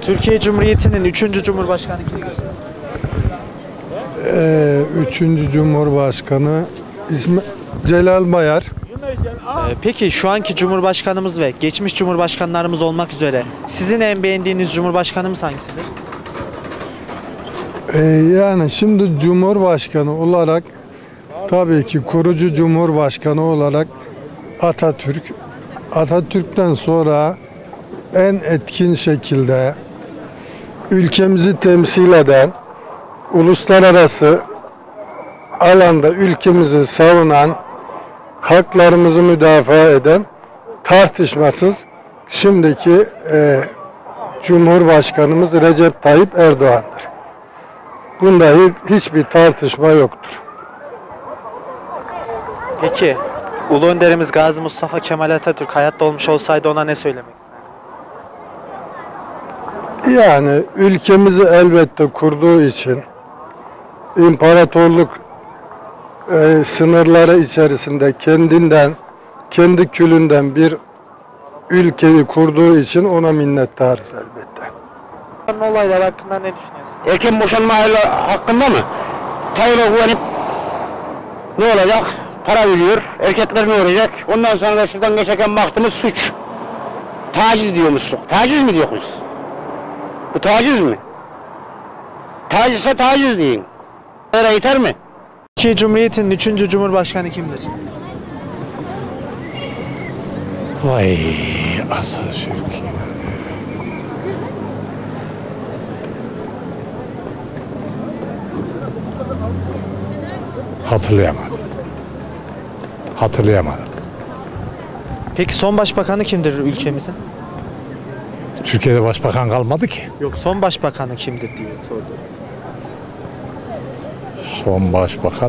Türkiye Cumhuriyeti'nin 3. Cumhurbaşkanı kimdir? Üçüncü Cumhurbaşkanı ismi Celal Bayar. Peki şu anki Cumhurbaşkanımız ve geçmiş Cumhurbaşkanlarımız olmak üzere sizin en beğendiğiniz Cumhurbaşkanımız hangisidir? Yani şimdi Cumhurbaşkanı olarak tabii ki kurucu Cumhurbaşkanı olarak Atatürk. Atatürk'ten sonra en etkin şekilde ülkemizi temsil eden, uluslararası alanda ülkemizi savunan, haklarımızı müdafaa eden tartışmasız şimdiki Cumhurbaşkanımız Recep Tayyip Erdoğan'dır. Bunda hiçbir tartışma yoktur. Peki Ulu Önderimiz Gazi Mustafa Kemal Atatürk hayatta olmuş olsaydı ona ne söylemek isterdiniz? Yani ülkemizi elbette kurduğu için imparatorluk sınırları içerisinde kendi külünden bir ülkeyi kurduğu için ona minnettarız elbette. Olaylar hakkında ne düşünüyorsunuz? Erken boşanma hakkında mı? Tayyip'e güvenip ne olacak? Para veriyor. Erkekler ne olacak? Ondan sonra da şuradan geçerken baktığımız suç. Taciz diyormuşsun. Taciz mi diyoruz? Bu taciz mi? Tacizse taciz deyin. Böyle yeter mi? Türkiye Cumhuriyeti'nin 3. Cumhurbaşkanı kimdir? Vay Atatürk. Hatırlayamadım. Peki son başbakanı kimdir ülkemizin? Türkiye'de başbakan kalmadı ki. Yok, son başbakanı kimdir diye sordum. Son başbakan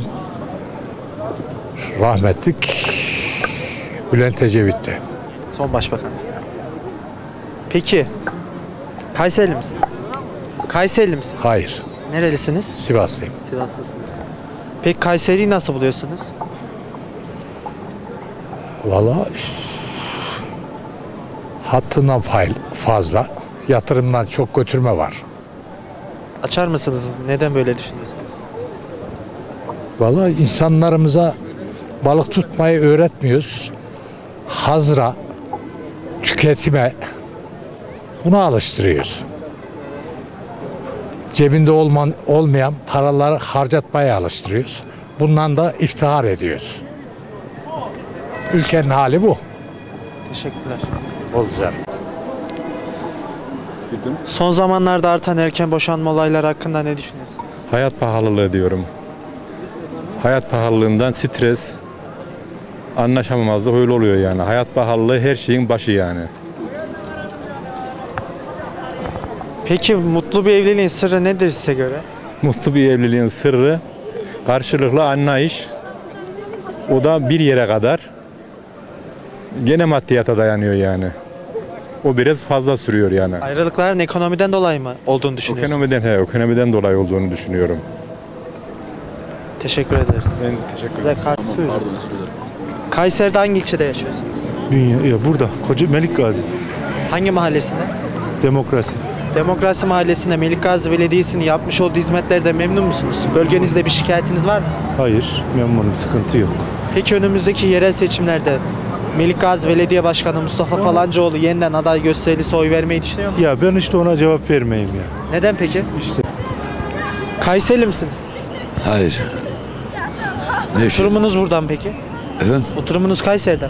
rahmetlik Bülent Ecevit'ti. Son başbakan. Peki Kayserili misiniz? Kayserili misiniz? Hayır. Nerelisiniz? Sivaslıyım. Sivaslısınız. Peki Kayseri'yi nasıl buluyorsunuz? Vallahi hattından fazla, yatırımdan çok götürme var. Açar mısınız? Neden böyle düşünüyorsunuz? Vallahi insanlarımıza balık tutmayı öğretmiyoruz. Hazıra, tüketime buna alıştırıyoruz. Cebinde olmayan paraları harcatmaya alıştırıyoruz. Bundan da iftihar ediyoruz. Ülkenin hali bu. Teşekkürler. Olacak. Son zamanlarda artan erken boşanma olayları hakkında ne düşünüyorsunuz? Hayat pahalılığı diyorum. Hayat pahalılığından stres, anlaşamamazlık öyle oluyor yani. Hayat pahalılığı her şeyin başı yani. Peki mutlu bir evliliğin sırrı nedir size göre? Mutlu bir evliliğin sırrı karşılıklı anlayış. O da bir yere kadar gene maddiyata dayanıyor yani. O biraz fazla sürüyor yani. Ayrılıkların ekonomiden dolayı mı olduğunu düşünüyorsunuz? Ekonomiden dolayı olduğunu düşünüyorum. Teşekkür ederiz. Ben teşekkür Size kart. Kayseri'de hangi ilçede yaşıyorsunuz? Burada Melik Gazi Hangi mahallesinde? Demokrasi. Demokrasi Mahallesi'nde Melik Gazi Belediyesi'nin yapmış olduğu hizmetlerden memnun musunuz? Bölgenizde bir şikayetiniz var mı? Hayır, memnunum, sıkıntı yok. Peki önümüzdeki yerel seçimlerde Melik Gazi Belediye Başkanı Mustafa Palancıoğlu yeniden aday gösterilirse oy vermeyi düşünüyor musunuz? Ya ben işte ona cevap vermeyeyim ya. Neden peki? İşte Kayseri misiniz? Hayır. Ne işin? Oturumunuz buradan peki? Efendim? Oturumunuz Kayseri'den.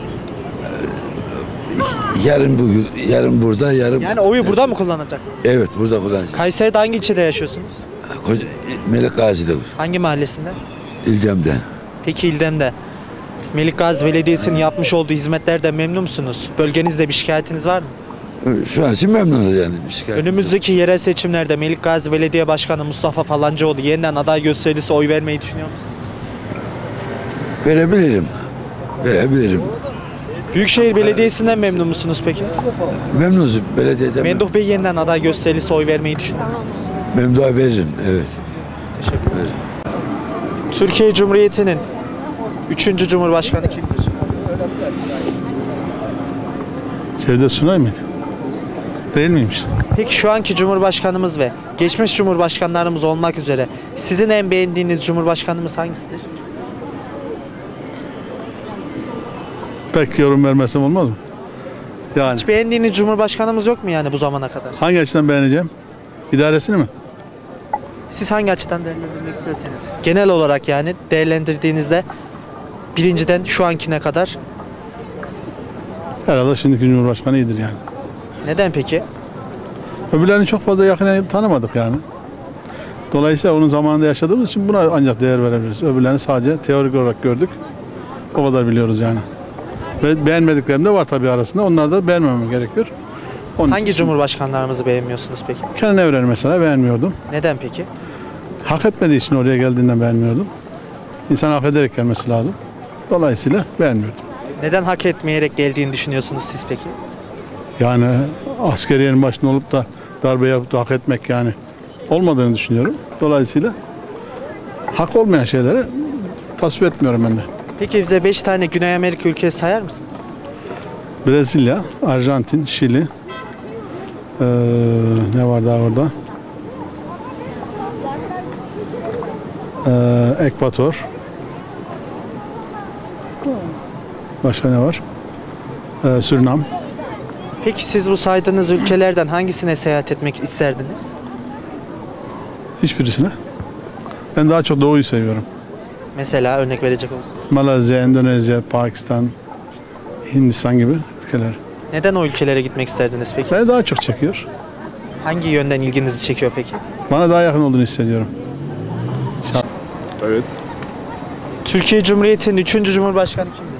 Yarın bugün, yarın burada, yarın... Yani oyu burada mı kullanacaksınız? Evet, burada kullanacağım. Kayseri'de hangi ilçede yaşıyorsunuz? Melik Gazi'de, Hangi mahallesinde? İldem'de. Peki İldem'de Melik Gazi Belediyesi'nin yapmış olduğu hizmetlerden memnun musunuz? Bölgenizde bir şikayetiniz var mı? Şu an için memnunuz yani. Bir şikayet yok. Önümüzdeki yerel seçimlerde Melik Gazi Belediye Başkanı Mustafa Palancıoğlu yeniden aday gösterilirse oy vermeyi düşünüyor musunuz? Verebilirim. Verebilirim. Büyükşehir Belediyesi'nden memnun musunuz peki? Memnunuz belediyeden. Memduh Bey yeniden aday gösterilirse oy vermeyi düşünüyor musunuz? Memduh'a veririm, evet. Teşekkürler. Türkiye Cumhuriyeti'nin 3. Cumhurbaşkanı kimdir? Cevdet Sunay mıydı? Değil miymiş? Peki şu anki Cumhurbaşkanımız ve geçmiş Cumhurbaşkanlarımız olmak üzere sizin en beğendiğiniz Cumhurbaşkanımız hangisidir? Pek yorum vermesem olmaz mı? Yani Hiç beğendiğiniz Cumhurbaşkanımız yok mu yani bu zamana kadar? hangi açıdan beğeneceğim? İdaresini mi? Siz hangi açıdan değerlendirmek isterseniz. Genel olarak yani değerlendirdiğinizde birinciden şu ankine kadar Herhalde şimdiki Cumhurbaşkanı iyidir yani. neden peki? Öbürlerini çok fazla yakından tanımadık yani. Dolayısıyla onun zamanında yaşadığımız için buna ancak değer verebiliriz. Öbürlerini sadece teorik olarak gördük. O kadar biliyoruz yani. Ve beğenmediklerim de var tabii arasında. Onları da beğenmemem gerekiyor. Onun Hangi için Cumhurbaşkanlarımızı beğenmiyorsunuz peki? Kenan Evren'i mesela beğenmiyordum. Neden peki? Hak etmediği için oraya geldiğinden beğenmiyordum. İnsan hak ederek gelmesi lazım. Dolayısıyla beğenmiyordum. Neden hak etmeyerek geldiğini düşünüyorsunuz siz peki? Yani askeriyenin başında olup da darbe yapıp da hak etmek yani olmadığını düşünüyorum. Dolayısıyla hak olmayan şeyleri tasvip etmiyorum ben de. Peki bize 5 tane Güney Amerika ülkesi sayar mısınız? Brezilya, Arjantin, Şili, ne var daha orada? Ekvator. Başka ne var? Surinam. Peki siz bu saydığınız ülkelerden hangisine seyahat etmek isterdiniz? Hiçbirisine. Ben daha çok Doğu'yu seviyorum. Mesela örnek verecek olursanız. Malezya, Endonezya, Pakistan, Hindistan gibi ülkeler. Neden o ülkelere gitmek isterdiniz peki? Beni daha çok çekiyor. Hangi yönden ilginizi çekiyor peki? Bana daha yakın olduğunu hissediyorum. Evet. Türkiye Cumhuriyeti'nin 3. Cumhurbaşkanı kimdir?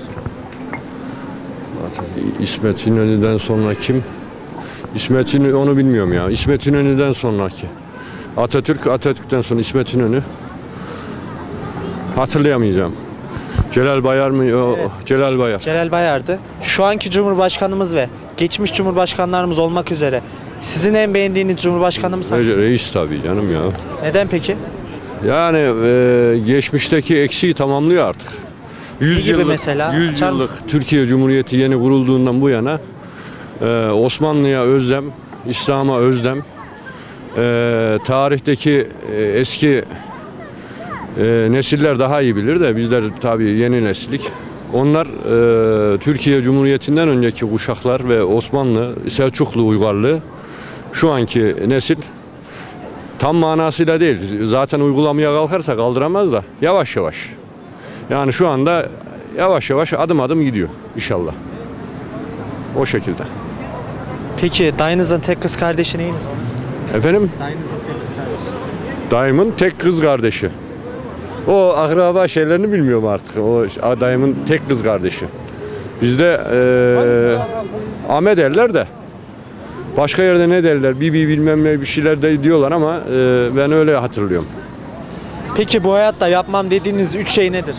İsmet İnönü'den sonra kim? İsmet İnönü onu bilmiyorum ya. İsmet İnönü'den sonraki. Atatürk'ten sonra İsmet İnönü. Hatırlayamayacağım. Celal Bayar mı? Evet. Celal Bayar. Celal Bayar'dı. Şu anki Cumhurbaşkanımız ve geçmiş Cumhurbaşkanlarımız olmak üzere sizin en beğendiğiniz Cumhurbaşkanımız hangisi? Reis tabii canım ya. Neden peki? Yani geçmişteki eksiği tamamlıyor artık. 100 gibi yıllık, mesela? 100 Açar yıllık mısın? Türkiye Cumhuriyeti yeni kurulduğundan bu yana Osmanlı'ya özlem, İslam'a özlem, tarihteki eski nesiller daha iyi bilir de bizler tabii yeni nesillik. Onlar Türkiye Cumhuriyeti'nden önceki kuşaklar ve Osmanlı, Selçuklu uygarlığı şu anki nesil tam manasıyla değil. Zaten uygulamaya kalkarsa kaldıramaz da yavaş yavaş. Yani şu anda yavaş yavaş adım adım gidiyor inşallah. O şekilde. Peki dayınızın tek kız kardeşi neyiniz olur? Efendim? Dayınızın tek kız kardeşi. Dayımın tek kız kardeşi. O akraba şeylerini bilmiyorum artık. O dayımın tek kız kardeşi. Bizde Ame derler de. Başka yerde ne derler? Bibi bilmem ne bir şeyler de diyorlar ama ben öyle hatırlıyorum. Peki bu hayatta yapmam dediğiniz 3 şey nedir?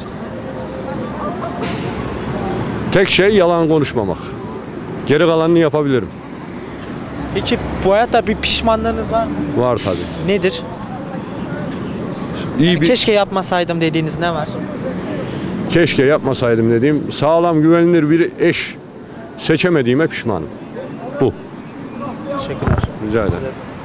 Tek şey yalan konuşmamak. Geri kalanını yapabilirim. Peki bu hayatta bir pişmanlığınız var mı? Var tabii. Nedir? İyi bir Keşke yapmasaydım dediğiniz ne var? keşke yapmasaydım dediğim sağlam güvenilir bir eş seçemediğime pişmanım. Bu. Teşekkürler. Rica ederim.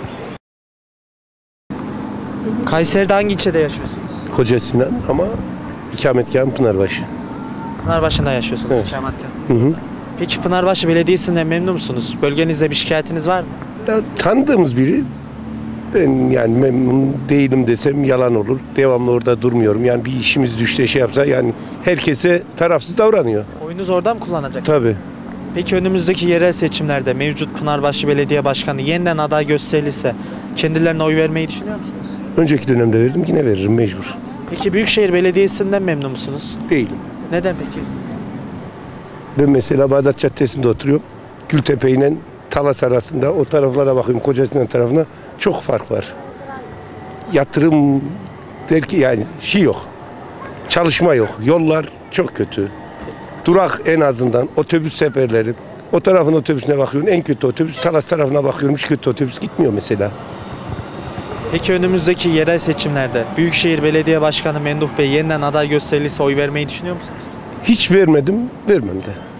Kayseri'de hangi ilçede yaşıyorsunuz? Koca Sinan ama ikametgahım Pınarbaşı. Pınarbaşı'nda yaşıyorsunuz. Evet. ikametgah. Hı hı. Peki Pınarbaşı Belediyesi'nden memnun musunuz? Bölgenizde bir şikayetiniz var mı? Ya, tanıdığımız biri. Ben yani memnun değilim desem yalan olur. Devamlı orada durmuyorum. Yani bir işimiz düşse şey yapsa yani herkese tarafsız davranıyor. Oyunuz orada mı kullanacak? Tabii. Peki önümüzdeki yerel seçimlerde mevcut Pınarbaşı Belediye Başkanı yeniden aday gösterilirse kendilerine oy vermeyi düşünüyor musunuz? Önceki dönemde verdim yine veririm mecbur. Peki Büyükşehir Belediyesi'nden memnun musunuz? Değilim. Neden peki? Ben mesela Bağdat Caddesi'nde oturuyorum. Gültepe ile Talas arasında o taraflara bakıyorum. Koca Sinan tarafına çok fark var. Yatırım belki yani şey yok. Çalışma yok. Yollar çok kötü. Durak en azından otobüs seferleri. O tarafın otobüsüne bakıyorum en kötü otobüs. Talas tarafına bakıyorum hiç kötü otobüs gitmiyor mesela. Peki önümüzdeki yerel seçimlerde Büyükşehir Belediye Başkanı Memduh Bey yeniden aday gösterilirse oy vermeyi düşünüyor musunuz? Hiç vermedim, vermem de.